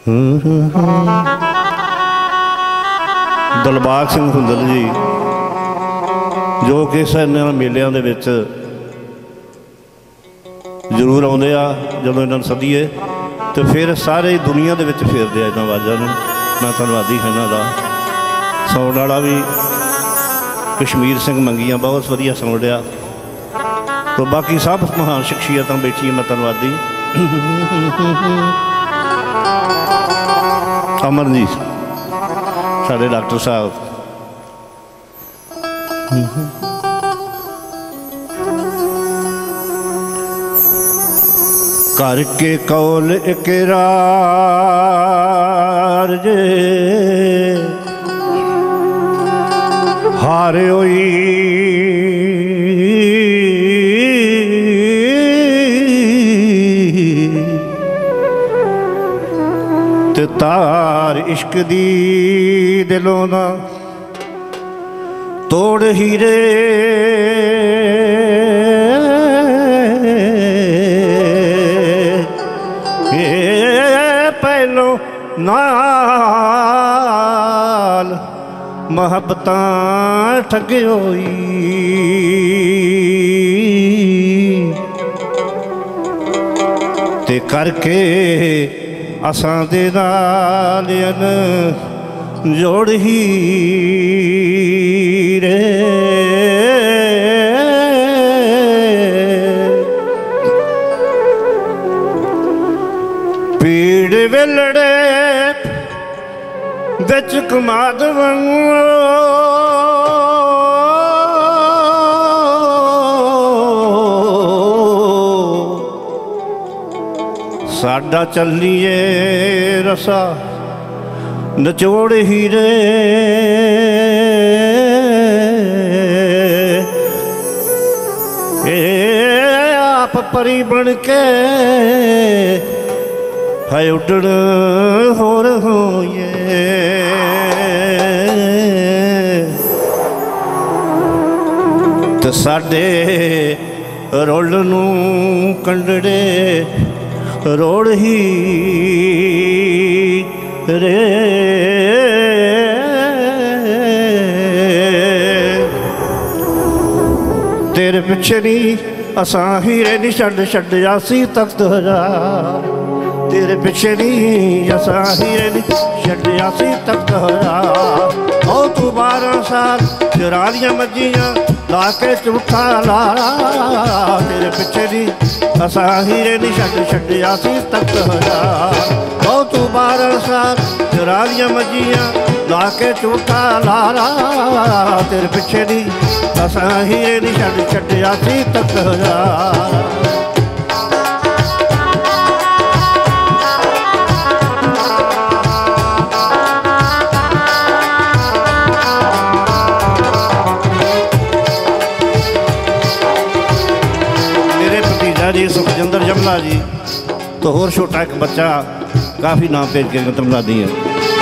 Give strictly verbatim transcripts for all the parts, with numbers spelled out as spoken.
ਦਿਲਬਾਗ ਸਿੰਘ ਹੁੰਦਲ ਜੀ ਜੋ ਕਿ ਇਹਨਾਂ ਮੇਲਿਆਂ ਦੇ ਵਿੱਚ ਜ਼ਰੂਰ ਆਉਂਦੇ ਆ। ਜਦੋਂ ਇਹਨਾਂ ਨੂੰ ਸੱਦੀਏ ਅਤੇ ਫਿਰ ਸਾਰੇ ਦੁਨੀਆ ਦੇ ਵਿੱਚ ਫੇਰਦੇ ਆ ਇਹਨਾਂ ਆਵਾਜ਼ਾਂ ਨੂੰ। ਮੈਂ ਧੰਨਵਾਦੀ ਹਾਂ ਇਹਨਾਂ ਦਾ। ਸਾਊਂਡ ਵਾਲਾ ਵੀ ਕਸ਼ਮੀਰ ਸਿੰਘ ਮੰਗੀਆਂ ਬਹੁਤ ਵਧੀਆ ਸਾਊਂਡ ਆ। तो बाकी सब महान शख्सियत बैठी मैं धन्नवादी। अमन जी साढ़े डॉक्टर साहब करके कौल इकरार जे हारे होई तार इश्क दी दिलों ना तोड़ हीरे पहलों नाल मोहब्बतां ठग होई ते करके असां दे नाल जोड़ ही रे पीड़ वेलड़े बिच कमाद साडा चलिए रसा नचोड़ हीरे ए आप परी बन के है उड़न होर होइए ते साडे रोल नू कंडड़े रोड़ ही रे तेरे पिछे नी असां हीरे नी छड्ड छड्डियासी तख्त हजार तेरे पिछे नी असां हीरे नी छड्डियासी तख्त हजार ओ तू बारह साल चरालियां मज्जियां ला के झूठा लारा तेरे पिछे नी असां हीरे नी छड्ड छड्डियासी तख्त हजार ओ तू बारह साल चरालियां मज्जियां ला के झूठा लारा तेरे पिछे नी असां हीरे नी छड्ड छड्डियासी तख्त हजार जी सुखजिंदर जमला जी तो होर छोटा एक बच्चा काफ़ी नाम भेज के तमला दी है।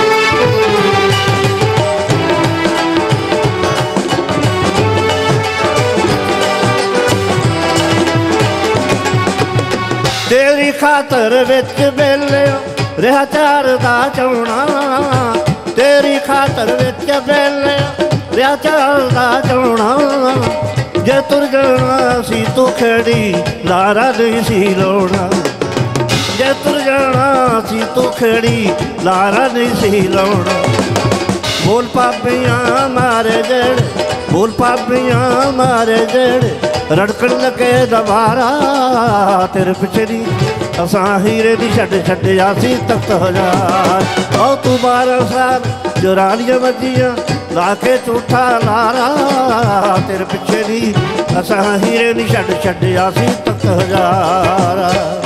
तेरी खातर विच बेले रहा चार दा चौना तेरी खातर विच बेले रहा चार दा चौना जे तुर जाना सी तू खड़ी लारा नहीं सी लाउना जे तुर जाना सी तू खड़ी लारा नहीं सी लाउना बोल पापियां मारे जड़ बोल पापियां मारे जड़ रड़कन लगे दबारा तेरे पिछड़ी असां हीरे दी छड्ड छड्डियासी तख्त हजार ओ तू बारह साल चौरालियां मज्जियां ला के झूठा लारा तेरे पिछे नी असां हीरे नी छड्ड छड्डियासी तख्त हजार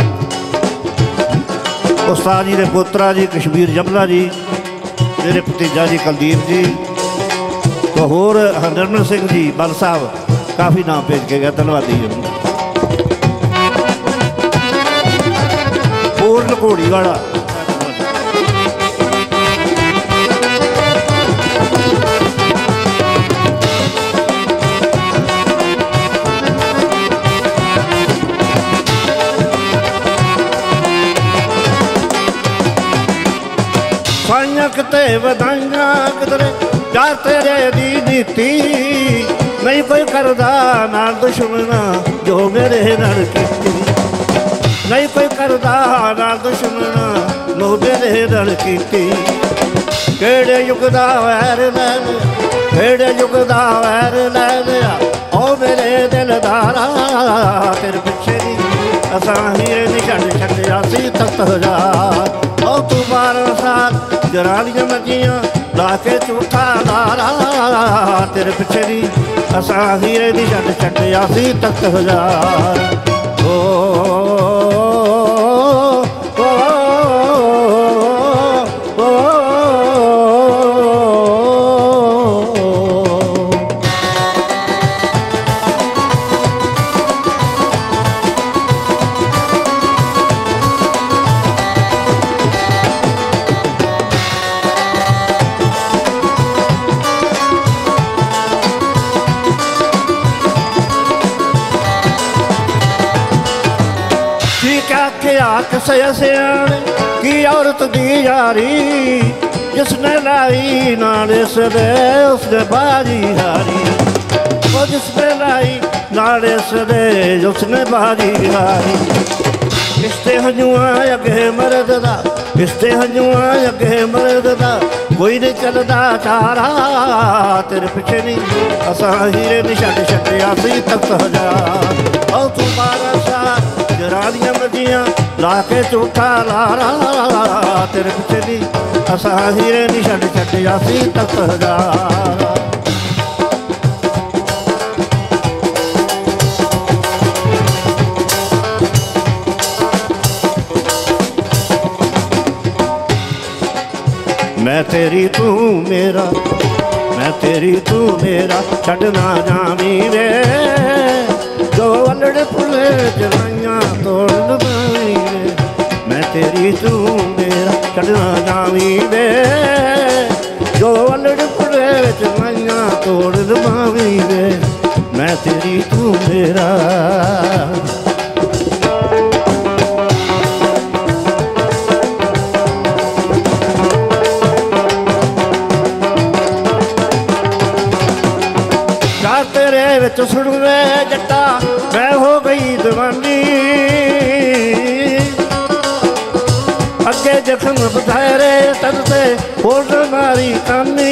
उस्ताद जी दे पोतरा जी कश्मीर जमला जी मेरे भतीजा जी कुलदीप जी तो होर हरमन सिंह जी बल साहब काफ़ी नाम भेज के गया धन्नवादी पूर्ण घोड़ी वाला ਸਾਈਆਂ ਕਿਤੇ ਵਧਾਈਆਂ ਕਿਧਰੇ ਯਾਰ ਤੇਰੇ ਦੀ ਨੀਤੀ ਨਹੀਂ ਕੋਈ ਕਰਦਾ ਨਾਲ ਦੁਸ਼ਮਣਾ ਜੋ ਮੇਰੇ ਨਾਲ ਕੀਤੀ ਨਹੀਂ ਕੋਈ ਕਰਦਾ ਨਾਲ ਦੁਸ਼ਮਣਾ ਜੋ ਮੇਰੇ ਨਾਲ ਕੀਤੀ ਕਿਹੜੇ ਯੁੱਗ ਦਾ ਵੈਰ ਲੈ ਲਿਆ ਕਿਹੜੇ ਯੁੱਗ ਦਾ ਵੈਰ ਲੈ ਲਿਆ ਓ ਮੇਰੇ ਦਿਲਦਾਰਾ ਤੇਰੇ ਪਿੱਛੇ ਦੀ ਅਸਾਂ ਹੀਰੇ ਨੀ ਛੱਡ ਛੱਡਿਆ ਸੀ ਤਖਤ ਹਜ਼ਾਰ ਓ ਤੂੰ ਬਾਰਾਂ ਸਾਲ ਜਰਾਲੀਆਂ ਮੱਜੀਆਂ ਲਾ ਕੇ ਝੂਠਾ ਲਾਰਾ ਤੇਰੇ ਪਿੱਛੇ ਦੀ ਅਸਾਂ ਹੀਰੇ ਨੀ ਛੱਡ ਛੱਡਿਆ ਸੀ ਤਖਤ ਹਜ਼ਾਰ ਓ ਕਿਸੇ ਸਿਆਣੇ ਕੀ ਔਰਤ ਦੀ ਯਾਰੀ ਜਿਸਨੇ ਲਾਈ ਨਾਲ ਇਸਦੇ ਉਸਨੇ ਬਾਜੀ ਹਾਰੀ ਉਹ ਜਿਸਨੇ ਲਾਈ ਨਾਲ ਇਸਦੇ ਉਸਨੇ ਬਾਜੀ ਹਾਰੀ ਇਸਤੇ ਹੰਝੂਆਂ ਅੱਗੇ ਮਰਦ ਦਾ ਇਸਤੇ ਹੰਝੂਆਂ ਅੱਗੇ ਮਰਦ ਦਾ ਕੋਈ ਨਹੀਂ ਚੱਲਦਾ ਚਾਰਾ ਤੇਰੇ ਪਿੱਛੇ ਨਹੀਂ ਅਸਾਂ ਹੀਰੇ ਨੀ ਛੱਡ ਛੱਡਿਆ ਸੀ ਤਖਤ ਹਜ਼ਾਰ ਓ ਤੂੰ ਬਾਰਾਂ ਸਾਲ ਜਰਾਲੀਆਂ ਮੱਜੀਆਂ ਲਾ ਕੇ ਝੂਠਾ ਲਾਰਾ ਤੇਰੇ ਪਿੱਛੇ ਦੀ ਅਸਾਂ ਹੀਰੇ ਨੀ ਛੱਡ ਛੱਡਿਆ ਸੀ ਤਖਤ ਹਜ਼ਾਰ मैं तेरी तू मेरा मैं तेरी तू मेरा छड़ ना जावी वे जो अलड़ फुले जवाइयां तोड़ लवाई वे मैं तेरी तू मेरा छड़ ना जावी वे जो अलड़ फुले जवाइयां तोड़ लवाई वे मैं तेरी तू मेरा विच सुन वे जट्टा मैं हो गई दीवानी अगे जख्म बथेरे तरते होड़ मारी कानी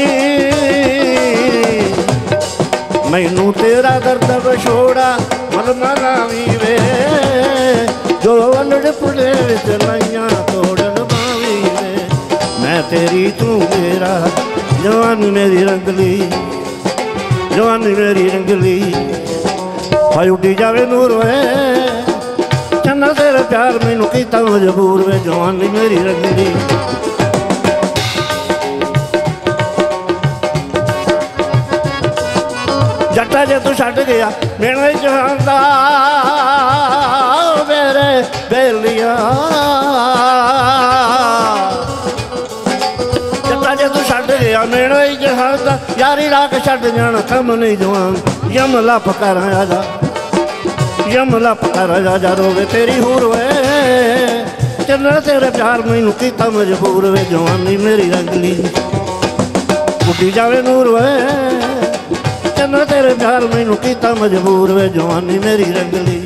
मैनू तेरा दर्द बछोड़ा मन मनावी वे जो अलड़ पुड़े विच लाइयां तोड़न मावी वे मैं तेरी तू मेरा जवानी मेरी रंगली जवानी मेरी रंगली हाय उड्डी जावे नूर वे चन्ना तेरा प्यार मैनू कीता मजबूर वे जवानी मेरी रंगली जट्टा जे तू छड्ड गया मेरे जहान दा मेरे बेलिया मेरे जहाज दा यारी राख छड्ड जाना कम नहीं जवान यम लप कर आजा यम लप कर आजा रोवे तेरी हूर वे चन्ना तेरे प्यार मैनू कीता मजबूर वे जवानी मेरी रंगली उड्डी जावे नूर वे चन्ना तेरे प्यार मैनू कीता मजबूर वे जवानी मेरी रंगली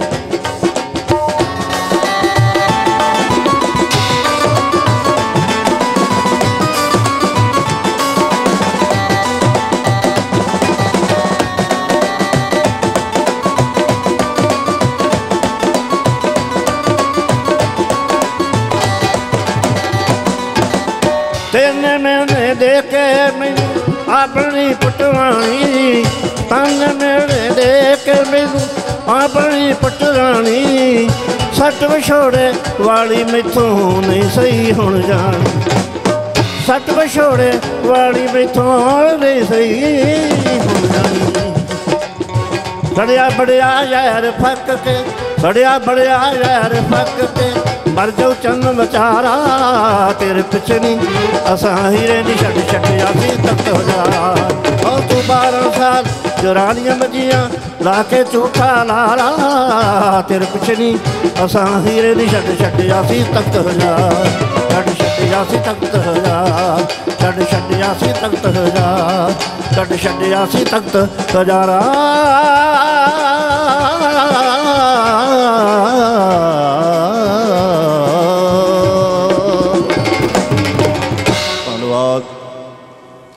तेने मैंने देखे मैनू अपनी पटवानी तन मेरे देख मैनू अपनी पटरानी सट विछोड़े वाली मैथों नहीं सही हुण जान सट विछोड़े वाली मैथों नहीं सही हुण जानी सड़िया बड़िया यार फक के सड़िया बड़िया यार फक के मर जाओ चंद बचारा तेरे पिछे नहीं असां हीरे नी छड्ड छड्डिया सी तख्त हज़ार ओ तू बारह साल जरानियां मजियां ला के झूठा लारा तेरे पिछे नहीं असां हीरे नी छड्ड छड्डिया सी तख्त हज़ार। ਛੱਡ ਛੱਡਿਆ ਸੀ ਤਖਤ ਹਜ਼ਾਰ, ਛੱਡ ਛੱਡਿਆ ਸੀ ਤਖਤ ਹਜ਼ਾਰ, ਛੱਡ ਛੱਡਿਆ ਸੀ ਤਖਤ ਹਜ਼ਾਰਾਂ।